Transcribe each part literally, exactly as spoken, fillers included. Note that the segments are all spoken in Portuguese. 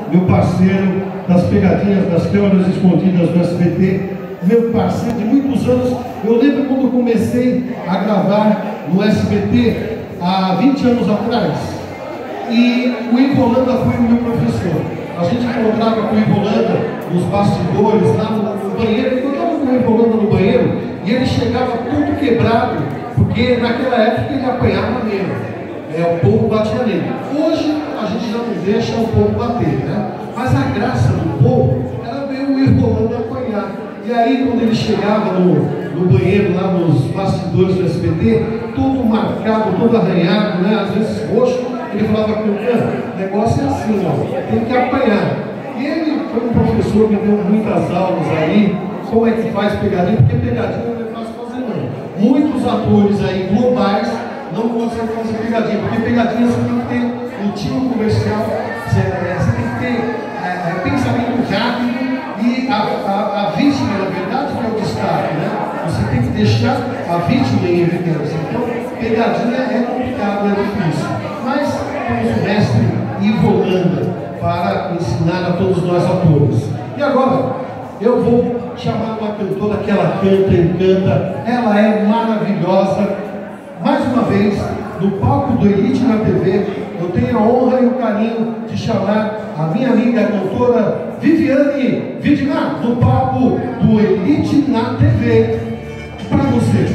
meu parceiro das pegadinhas, das câmeras escondidas do S B T, meu parceiro de muitos anos. Eu lembro quando eu comecei a gravar no S B T há vinte anos atrás, e o Ivo Holanda foi o meu professor. A gente encontrava com o Ivo Holanda nos bastidores, lá no, no banheiro, eu encontrava com o Ivo Holanda no banheiro, e ele chegava todo quebrado, porque naquela época ele apanhava mesmo, é, o povo batia nele. Hoje a gente já não deixa o povo bater, né? Mas a graça do povo era ver o Ivo Holanda apanhar. E aí quando ele chegava no, no banheiro, lá nos bastidores do S B T, todo marcado, todo arranhado, né? Às vezes roxo, ele falava com o o negócio é assim, ó, tem que apanhar. E ele foi um professor que deu muitas aulas aí, como é que faz pegadinha, porque pegadinha não é fácil fazer não. Muitos atores aí globais não conseguem fazer pegadinha, porque pegadinha você tem que ter um time comercial, você, você tem que ter é, é, pensamento rápido, e a, a, a vítima, na verdade, que é o destaque, né? Você tem que deixar a vítima em evidência. Então, pegadinha é complicado, é difícil. Mas temos o mestre Ivo Holanda para ensinar a todos nós atores. E agora, eu vou chamar uma cantora que ela canta, encanta, ela é maravilhosa. Mais uma vez, no palco do Elite na T V, eu tenho a honra e o carinho de chamar a minha amiga a cantora Viviane Widmar, no palco do Elite na T V, para você.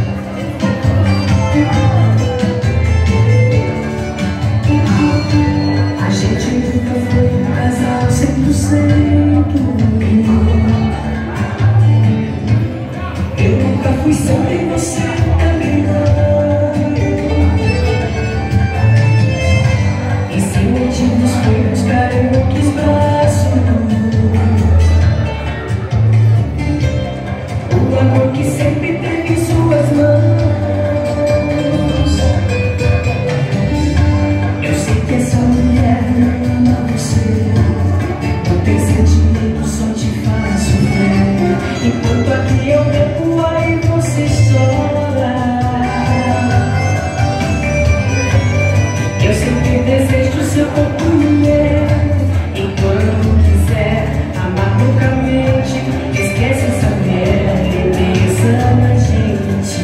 A gente nunca foi um casal cem por cento. Eu nunca fui sempre você também não. E sem motivos foi buscar em outros braços o amor que sempre teve em suas mãos. Eu sei que essa mulher não ama você, não tem sentimento, só te faz sofrer. Enquanto aqui eu bebo, aí você chora. Eu sempre desejo seu corpo, mulher. E quando quiser amar loucamente, esquece essa mulher e pensa na gente.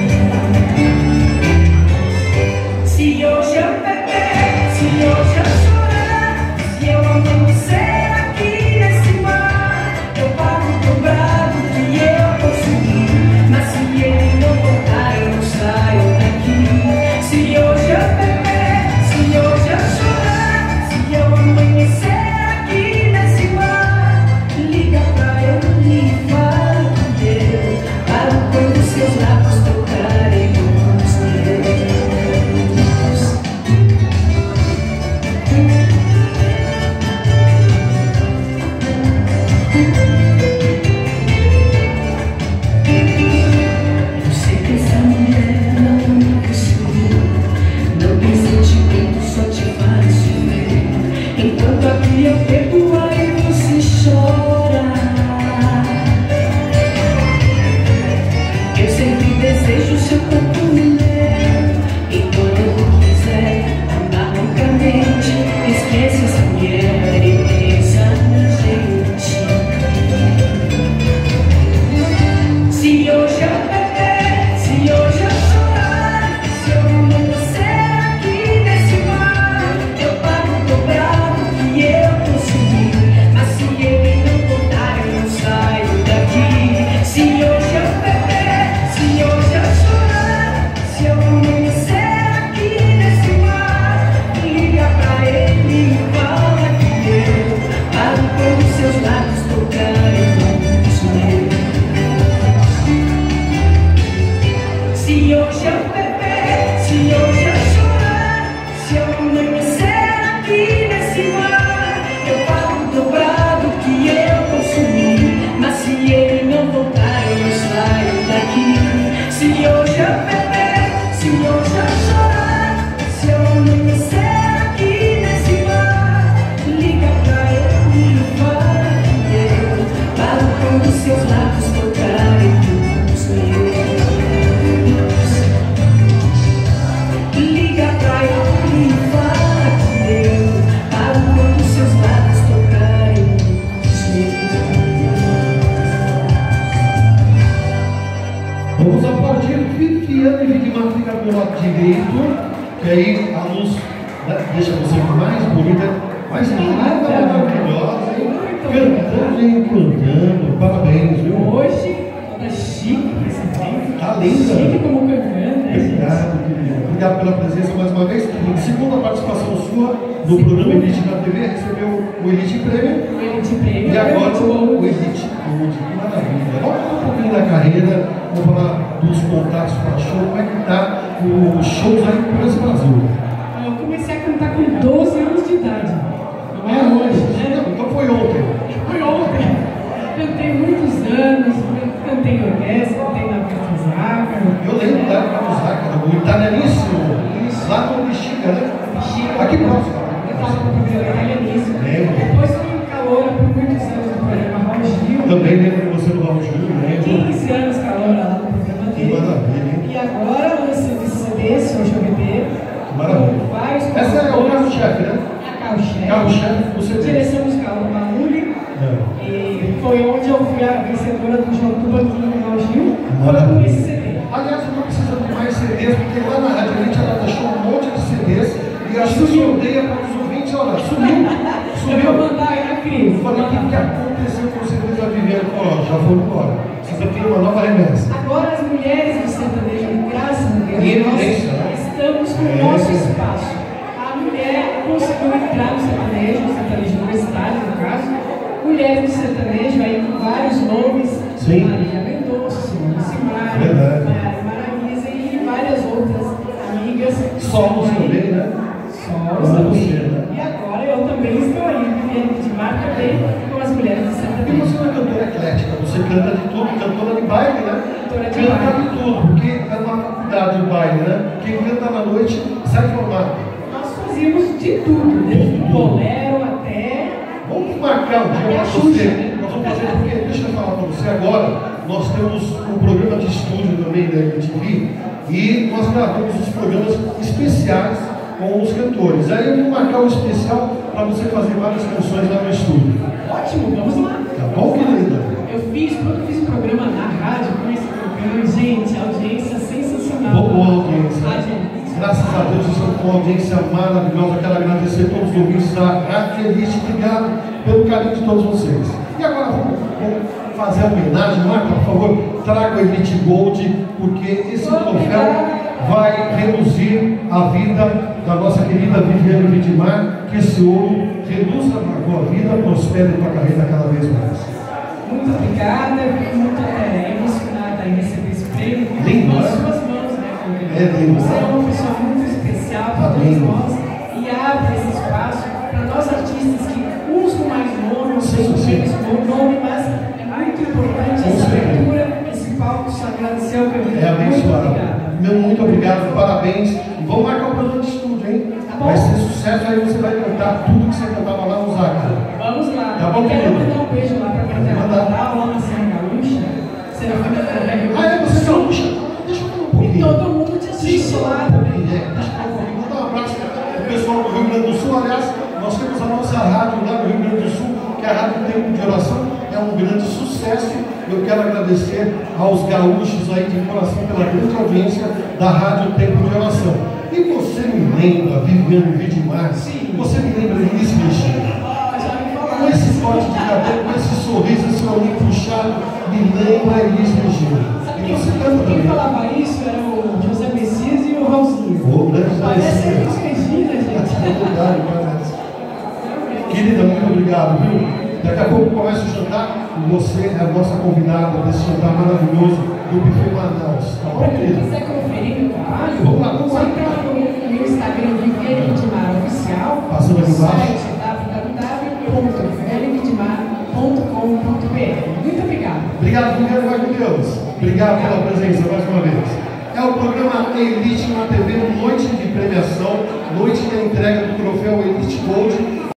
Se hoje eu beber, se hoje eu chorar, se eu amanhecer aqui nesse mar, eu pago dobrado que eu consegui. Mas se ele não voltar, eu não saio daqui. Se hoje eu beber, se hoje eu chorar, se eu amanhecer aqui nesse mar, liga pra eu e fala com Deus, para quando seus lábios tocarem nos meus. Eu sei que essa mulher não ama você, não tem sentimento, só te faz sofrer. Enquanto aqui eu bebo, aí você chora. Eu sempre desejo seu corpo, mulher. E quando quiser andar loucamente, esquece essa mulher e pensa na gente. Se hoje eu beber, se hoje eu chorar, se eu amanhecer aqui nesse mar, eu pago dobrado que eu consegui. direito, que aí a luz, né, deixa você mais bonita, mais linda, maravilhosa, hein? Cantando e cantando. Parabéns, viu? Hoje, toda chique nesse evento. Tá linda. Chique como cantando, né, gente? Obrigado, querida. Obrigado pela presença mais uma vez. Segunda participação sua no Segunda. programa Elite na T V, recebeu o Elite Prêmio. O Elite Prêmio. E agora Elite Gold. o Elite Gold. Que maravilha. Vamos falar um pouquinho da carreira, vamos falar dos contatos para show, como é que tá os shows aí por esse Brasil. Eu comecei a cantar com doze anos de idade. Não é hoje, né? Não, então foi ontem. Foi ontem. Cantei muitos anos, cantei em orquestra, cantei na Casaca. Eu lembro da época do Zácara, o italianíssimo, lá no Bexiga, né? Bexiga. Aqui próximo. Eu estava no programa italianíssimo. Lembro. Depois fui caloura por muitos anos no programa Raul Gil. Também lembro de você do Raul Gil, lembro. quinze anos caloura lá no programa Que dele. maravilha, hein? E agora lancei esse C D, Sou G B T. Que maravilha. Vários Essa é o carro-chefe, né? É a carro-chefe. Carro-chefe do C D. Direção musical do Mauli. É. E foi onde eu fui a vencedora do jogo do Banquinho do Raul Gil. Foi Maravilha. com esse C D. Aliás, eu não preciso de mais C Ds, porque lá na Rádio Elite ela deixou um monte de C Ds e acho que sorteia para os ouvintes. Olha, sumiu. Eu vou Sumiu. mandar aí na crise. Eu falei, o que, que aconteceu com os C Ds da Viviane? Ó, já foram embora. Precisa ter uma nova remessa. Agora as mulheres do sertanejo, graças a Deus, Em nós evidência, né? estamos com o É. nosso espaço. A mulher conseguiu entrar no sertanejo, no sertanejo universitário, no caso. Mulheres do sertanejo aí com vários nomes. Sim. Maria Mendonça, Simone Simaria, Verdade. Maria Maraísa e várias outras amigas. Solos também, né? Solos Como também. você, né? E agora eu também estou aí, Viviane de Mar também, com as mulheres do E sertanejo. você é uma cantora eclética, você canta de tudo, cantora de baile, né? Cantora de canta baile. de tudo, porque é uma faculdade de baile, né? Quem canta na noite sai formado. Nós fazíamos de tudo, desde o bolero até. Vamos marcar um dia Até a para Xuxa, você. né? Nós vamos fazer, porque deixa eu falar para você agora. Nós temos um programa de estúdio também da M T V e nós gravamos os programas especiais com os cantores. Aí eu vou marcar um especial para você fazer várias canções lá no estúdio. Ótimo, vamos lá. Tá bom, querida? Eu fiz, quando eu fiz o programa na rádio com esse programa, gente, a audiência sensacional. Boa audiência. Ah, gente. Graças a Deus, vocês estão com uma audiência maravilhosa. Quero agradecer a todos os ouvintes da Rádio Elite. Obrigado pelo carinho de todos vocês. E agora vamos, vamos fazer a homenagem. Marca, por favor, traga o Elite Gold, porque esse troféu vai reduzir a vida da nossa querida Viviane Vidmar. Que esse ouro reduza a tua vida, prospere a tua carreira cada vez mais. Muito obrigada, fico muito é, emocionada em receber esse prêmio. Lindo, nas né? suas mãos, né, Fernando? É lindo. Você é uma pessoa muito especial para Tá todos lindo. nós e abre esse espaço para nós artistas que uns com mais nome, outros Sim, com sim. menos nome, mas é muito importante Com essa certeza. abertura, esse palco sagrado seu, meu É abençoado. Muito obrigada. Meu muito obrigado, parabéns. E vamos marcar o programa de estúdio, hein? Tá bom. Vai ser sucesso, aí você vai cantar tudo que você cantava lá no Zácara. Vamos lá. Tá bom, Quero querido? mandar um beijo lá para quem Manda. trabalha lá na Serra Gaúcha. Serafina Ferreira. Ah, é você gaúcha? Deixa eu falar um E pouquinho. todo mundo te assiste lá também. É, deixa eu falar um pouquinho. Vou dar um abraço pro pessoal do Rio Grande do Sul. Aliás, nós temos a nossa rádio lá no Rio Grande do Sul, que é a Rádio Tempo de Oração. É um grande sucesso. Eu quero agradecer aos gaúchos aí de coração pela grande audiência da Rádio Tempo de Oração. E você me lembra, Viviane Vidmar? Sim. Você me lembra de Elis Regina? Ah, já me falaram. Com esse corte de cabelo, com esse sorriso, esse olhinho puxado, me lembra Elis Regina. Sabe E quem, você canta quem também. falava isso era o José Messias e o Raulzinho. Ô, grande Parece Messias. Elis Regina, gente. É verdade, parece. Querida, muito obrigado, viu? Daqui a pouco começa o jantar e você é a nossa convidada desse jantar maravilhoso do Buffet Manaus. Tá bom, Para quem querida? quiser conferir meu trabalho, Vamos lá, vamos só lá. entrar no meu Instagram Viviane Vidmar Oficial, Passando aqui no embaixo. site w w w ponto viviane vidmar ponto com ponto b r. Muito obrigada. Obrigado, Viviane, vai com Deus. Obrigado pela presença mais uma vez. É o programa Elite na T V, noite de premiação, noite da entrega do troféu Elite Gold.